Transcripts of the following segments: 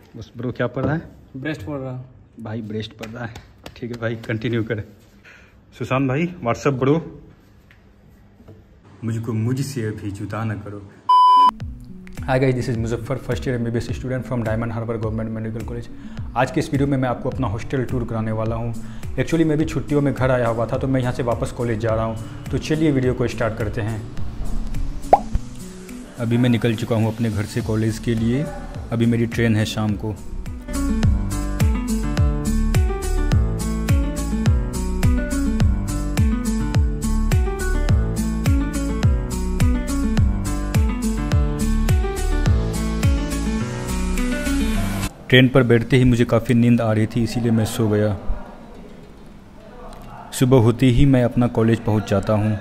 बस ब्रो क्या पढ़ रहा है? ब्रेस्ट पढ़ रहा भाई ब्रेस्ट पढ़ रहा है। ठीक है भाई, कंटिन्यू कर। सुशांत भाई व्हाट्सअप ब्रो। मुझको मुझसे अभी जुदा न करो। Hi guys, this is Muzaffar, first year MBBS student from Diamond Harbour government medical college. आज के इस वीडियो में मैं आपको अपना हॉस्टल टूर कराने वाला हूँ। एक्चुअली मैं भी छुट्टियों में घर आया हुआ था, तो मैं यहाँ से वापस कॉलेज जा रहा हूँ। तो चलिए वीडियो को स्टार्ट करते हैं। अभी मैं निकल चुका हूँ अपने घर से कॉलेज के लिए। अभी मेरी ट्रेन है शाम को। ट्रेन पर बैठते ही मुझे काफ़ी नींद आ रही थी, इसीलिए मैं सो गया। सुबह होते ही मैं अपना कॉलेज पहुंच जाता हूं।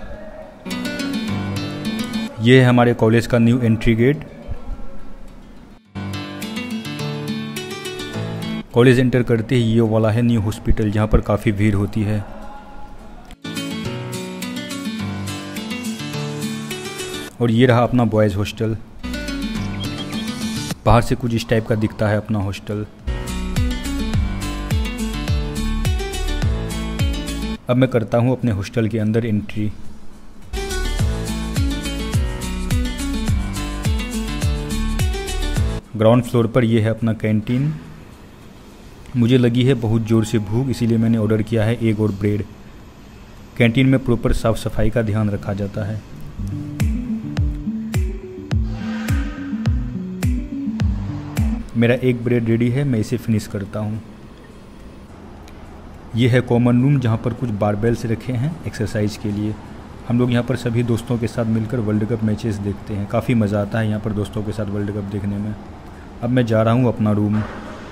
यह है हमारे कॉलेज का new entry gate. College enter करते ही ये वाला है न्यू हॉस्पिटल, जहां पर काफ़ी भीड़ होती है। और ये रहा अपना बॉयज़ हॉस्टल। बाहर से कुछ इस टाइप का दिखता है अपना हॉस्टल। अब मैं करता हूँ अपने हॉस्टल के अंदर एंट्री। ग्राउंड फ्लोर पर यह है अपना कैंटीन। मुझे लगी है बहुत ज़ोर से भूख, इसीलिए मैंने ऑर्डर किया है एग और ब्रेड। कैंटीन में प्रॉपर साफ़ सफाई का ध्यान रखा जाता है। मेरा एक ब्रेड रेडी है, मैं इसे फिनिश करता हूँ। ये है कॉमन रूम, जहाँ पर कुछ बारबेल्स रखे हैं एक्सरसाइज के लिए। हम लोग यहाँ पर सभी दोस्तों के साथ मिलकर वर्ल्ड कप मैचेस देखते हैं। काफ़ी मज़ा आता है यहाँ पर दोस्तों के साथ वर्ल्ड कप देखने में। अब मैं जा रहा हूँ अपना रूम।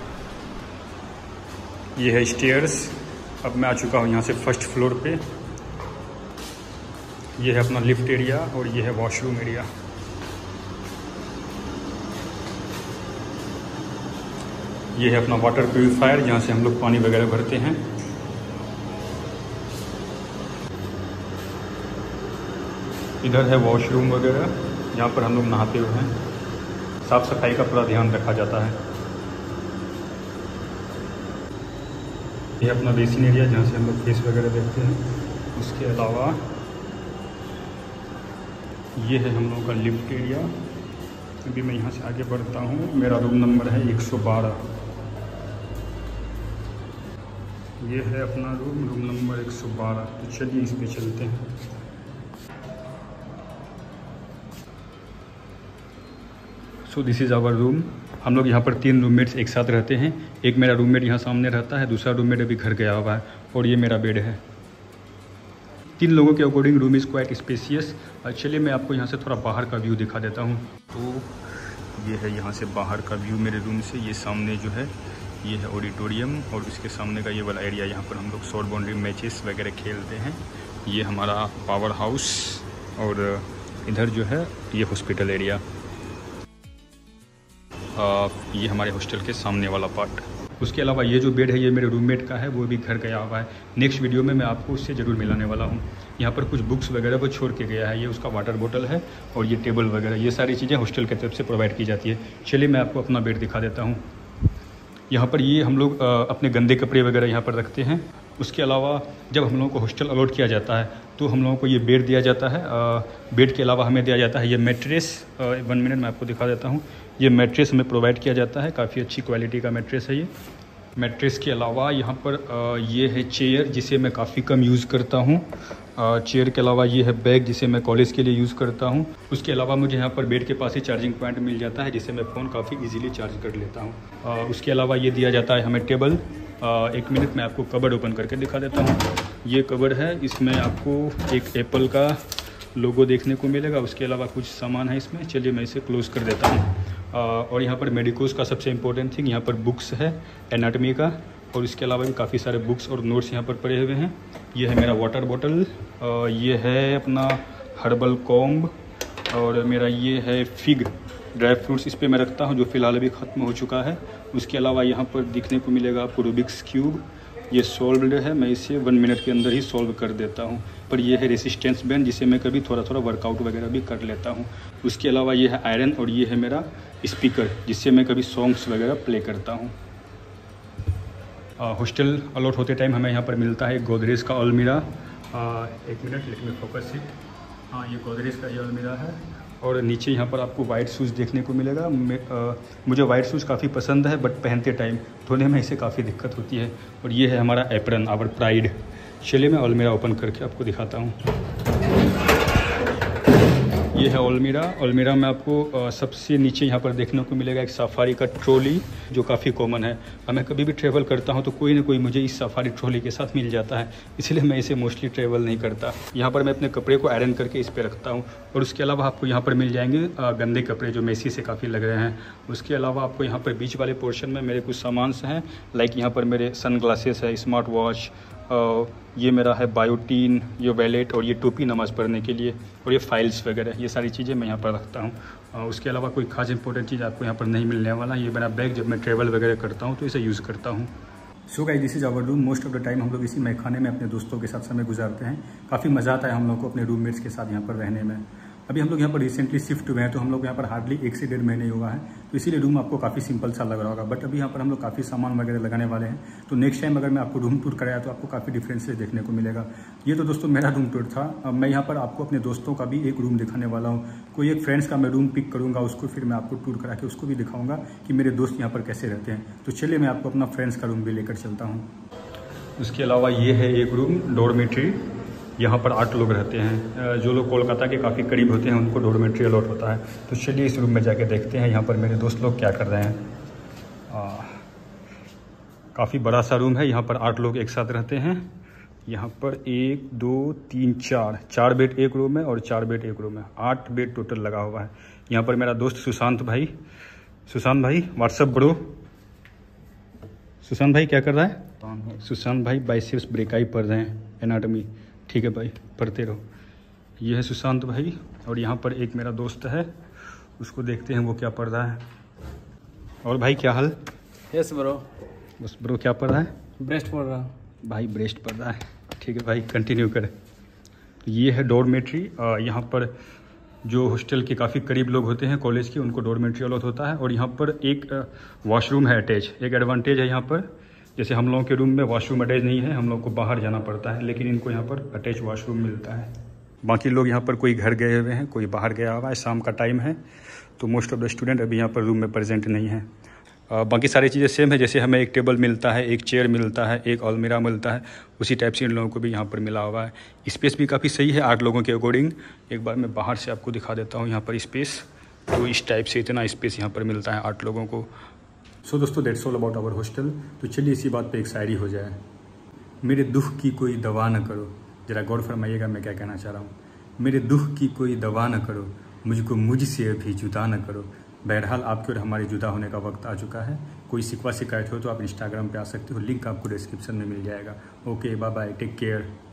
ये है स्टेयर्स। अब मैं आ चुका हूँ यहाँ से फर्स्ट फ्लोर पे। ये है अपना लिफ्ट एरिया और ये है वॉशरूम एरिया। ये है अपना वाटर प्यूरीफायर, जहाँ से हम लोग पानी वगैरह भरते हैं। इधर है वॉशरूम वगैरह, जहाँ पर हम लोग नहाते हुए हैं। साफ़ सफाई का पूरा ध्यान रखा जाता है। ये अपना बेसिन एरिया, जहाँ से हम लोग फेस वगैरह देखते हैं। उसके अलावा ये है हम लोगों का लिफ्ट एरिया। अभी मैं यहाँ से आगे बढ़ता हूँ। मेरा रूम नंबर है 112। ये है अपना रूम नंबर 112। तो चलिए इस पे चलते हैं। So this is our room. हम लोग यहाँ पर 3 रूममेट्स एक साथ रहते हैं। एक मेरा रूममेट यहाँ सामने रहता है, दूसरा रूममेट अभी घर गया हुआ है, और ये मेरा बेड है। 3 लोगों के according room is quite spacious. चलिए मैं आपको यहाँ से थोड़ा बाहर का व्यू दिखा देता हूँ। तो ये है यहाँ से बाहर का व्यू मेरे रूम से। ये सामने जो है ये है ऑडिटोरियम, और इसके सामने का ये वाला एरिया, यहाँ पर हम लोग शॉर्ट बाउंड्री मैचेस वगैरह खेलते हैं। ये हमारा पावर हाउस, और इधर जो है ये हॉस्पिटल एरिया। ये हमारे हॉस्टल के सामने वाला पार्ट। उसके अलावा ये जो बेड है ये मेरे रूममेट का है, वो भी घर गया हुआ है। नेक्स्ट वीडियो में मैं आपको उससे ज़रूर मिलाने वाला हूँ। यहाँ पर कुछ बुक्स वगैरह वो छोड़ के गया है। ये उसका वाटर बोतल है, और ये टेबल वगैरह, ये सारी चीज़ें हॉस्टल की तरफ से प्रोवाइड की जाती है। चलिए मैं आपको अपना बेड दिखा देता हूँ। यहाँ पर ये हम लोग अपने गंदे कपड़े वगैरह यहाँ पर रखते हैं। उसके अलावा जब हम लोगों को हॉस्टल अलॉट किया जाता है, तो हम लोगों को ये बेड दिया जाता है। बेड के अलावा हमें दिया जाता है ये मैट्रेस। 1 मिनट मैं आपको दिखा देता हूँ। ये मैट्रेस हमें प्रोवाइड किया जाता है। काफ़ी अच्छी क्वालिटी का मैट्रेस है ये। मैट्रेस के अलावा यहाँ पर ये है चेयर, जिसे मैं काफ़ी कम यूज़ करता हूँ। चेयर के अलावा ये है बैग, जिसे मैं कॉलेज के लिए यूज़ करता हूँ। उसके अलावा मुझे यहाँ पर बेड के पास ही चार्जिंग पॉइंट मिल जाता है, जिससे मैं फ़ोन काफ़ी इजीली चार्ज कर लेता हूँ। उसके अलावा ये दिया जाता है हमें टेबल। 1 मिनट मैं आपको कबर्ड ओपन करके दिखा देता हूँ। ये कबर्ड है, इसमें आपको एक एप्पल का लोगो देखने को मिलेगा। उसके अलावा कुछ सामान है इसमें। चलिए मैं इसे क्लोज़ कर देता हूँ। और यहाँ पर मेडिकोस का सबसे इम्पोर्टेंट थिंग, यहाँ पर बुक्स है एनाटमी का, और इसके अलावा भी काफ़ी सारे बुक्स और नोट्स यहाँ पर पड़े हुए हैं। ये है मेरा वाटर बॉटल, ये है अपना हर्बल कॉम्ब, और मेरा ये है फिग ड्राई फ्रूट्स, इस पर मैं रखता हूँ, जो फ़िलहाल अभी ख़त्म हो चुका है। उसके अलावा यहाँ पर दिखने को मिलेगा आपको रूबिक्स क्यूब, ये सॉल्व्ड है, मैं इसे 1 मिनट के अंदर ही सॉल्व कर देता हूँ। पर ये है रेसिस्टेंस बैंड, जिसे मैं कभी थोड़ा थोड़ा वर्कआउट वगैरह भी कर लेता हूँ। उसके अलावा ये है आयरन और ये है मेरा स्पीकर, जिससे मैं कभी सॉन्ग्स वगैरह प्ले करता हूँ। हॉस्टल अलॉट होते टाइम हमें यहाँ पर मिलता है गोदरेज का अलमीरा। 1 minute, let me focus it. हाँ, ये गोदरेज का ये अलमीरा है। और नीचे यहाँ पर आपको वाइट शूज़ देखने को मिलेगा। मुझे वाइट शूज़ काफ़ी पसंद है, बट पहनते टाइम धोने में इसे काफ़ी दिक्कत होती है। और ये है हमारा एप्रन, आवर प्राइड। चलिए मैं अलमीरा ओपन करके आपको दिखाता हूँ। ये है अलमीरा में आपको सबसे नीचे यहाँ पर देखने को मिलेगा एक सफारी का ट्रॉली, जो काफ़ी कॉमन है। मैं कभी भी ट्रैवल करता हूँ तो कोई ना कोई मुझे इस सफारी ट्रॉली के साथ मिल जाता है, इसलिए मैं इसे मोस्टली ट्रैवल नहीं करता। यहाँ पर मैं अपने कपड़े को आयरन करके इस पर रखता हूँ। और उसके अलावा आपको यहाँ पर मिल जाएंगे गंदे कपड़े जो मेसी से काफ़ी लग रहे हैं। उसके अलावा आपको यहाँ पर बीच वाले पोर्शन में मेरे कुछ सामान हैं, लाइक यहाँ पर मेरे सन ग्लासेस है, स्मार्ट वॉच, ये मेरा है बायोटीन, ये वैलेट और ये टोपी नमाज़ पढ़ने के लिए, और ये फाइल्स वगैरह, ये सारी चीज़ें मैं यहाँ पर रखता हूँ। उसके अलावा कोई खास इंपॉर्टेंट चीज़ आपको यहाँ पर नहीं मिलने वाला। ये मेरा बैग, जब मैं ट्रैवल वगैरह करता हूँ तो इसे यूज़ करता हूँ। So guys, this is our room. Most of the time हम लोग इसी मैखाने में अपने दोस्तों के साथ समय गुजारते हैं। काफ़ी मज़ा आता है हम लोग को अपने रूममेट्स के साथ यहाँ पर रहने में। अभी हम लोग यहाँ पर रिसेंटली शिफ्ट हुए हैं, तो हम लोग यहाँ पर हार्डली 1 से 1.5 महीने हुआ है, तो इसीलिए रूम आपको काफ़ी सिंपल सा लग रहा होगा। बट अभी यहाँ पर हम लोग काफ़ी सामान वगैरह लगाने वाले हैं, तो नेक्स्ट टाइम अगर मैं आपको रूम टूर कराया तो आपको काफ़ी डिफरेंसेस देखने को मिलेगा। ये तो दोस्तों मेरा रूम टूर था। अब मैं यहाँ पर आपको अपने दोस्तों का भी एक रूम दिखाने वाला हूँ। कोई एक फ्रेंड्स का मैं रूम पिक करूँगा, उसको फिर मैं आपको टूर करा के उसको भी दिखाऊँगा कि मेरे दोस्त यहाँ पर कैसे रहते हैं। तो चलिए मैं आपको अपना फ्रेंड्स का रूम भी लेकर चलता हूँ। उसके अलावा ये है एक रूम, डॉर्मेट्री। यहाँ पर 8 लोग रहते हैं। जो लोग कोलकाता के काफ़ी करीब होते हैं उनको डॉर्मेट्री अलॉट होता है। तो चलिए इस रूम में जाके देखते हैं यहाँ पर मेरे दोस्त लोग क्या कर रहे हैं। काफ़ी बड़ा सा रूम है, यहाँ पर 8 लोग एक साथ रहते हैं। यहाँ पर 1 2 3 4 बेड एक रूम है और 4 बेड एक रूम है। 8 बेड टोटल लगा हुआ है। यहाँ पर मेरा दोस्त सुशांत भाई व्हाट्सअप ब्रो। सुशांत भाई क्या कर रहा है? सुशांत भाई बाइसेप्स ब्रेकाई पढ़ रहे हैं, एनाटॉमी। ठीक है भाई, पढ़ते रहो। ये है सुशांत भाई। और यहाँ पर एक मेरा दोस्त है, उसको देखते हैं वो क्या पढ़ रहा है। और भाई क्या हाल? Yes bro. बस ब्रो, क्या पढ़ रहा है? ब्रेस्ट पढ़ रहा। भाई ब्रेस्ट पढ़ रहा है। ठीक है भाई, कंटिन्यू करें। ये है डॉर्मेट्री। यहाँ पर जो हॉस्टल के काफ़ी करीब लोग होते हैं कॉलेज के, उनको डॉर्मेट्री अलॉट होता है। और यहाँ पर एक वॉशरूम है अटैच। एक एडवांटेज है यहाँ पर, जैसे हम लोगों के रूम में वॉशरूम अटैच नहीं है, हम लोग को बाहर जाना पड़ता है, लेकिन इनको यहाँ पर अटैच वॉशरूम मिलता है। बाकी लोग यहाँ पर कोई घर गए हुए हैं, कोई बाहर गया हुआ है, शाम का टाइम है, तो मोस्ट ऑफ द स्टूडेंट अभी यहाँ पर रूम में प्रेजेंट नहीं है। बाकी सारी चीज़ें सेम है, जैसे हमें एक टेबल मिलता है, एक चेयर मिलता है, एक अलमीरा मिलता है, उसी टाइप से इन लोगों को भी यहाँ पर मिला हुआ है। स्पेस भी काफ़ी सही है 8 लोगों के अकॉर्डिंग। एक बार मैं बाहर से आपको दिखा देता हूँ यहाँ पर स्पेस। तो इस टाइप से इतना स्पेस यहाँ पर मिलता है 8 लोगों को। सो दोस्तों, that's all about our hostel. तो चलिए इसी बात पे एक शायरी हो जाए। मेरे दुख की कोई दवा न करो, ज़रा गौर फरमाइएगा मैं क्या कहना चाह रहा हूँ। मेरे दुख की कोई दवा न करो, मुझको मुझसे अभी जुदा न करो। बहरहाल आपके और हमारे जुदा होने का वक्त आ चुका है। कोई शिकवा शिकायत हो तो आप इंस्टाग्राम पे आ सकते हो, लिंक आपको डिस्क्रिप्शन में मिल जाएगा। Okay, bye bye, take care.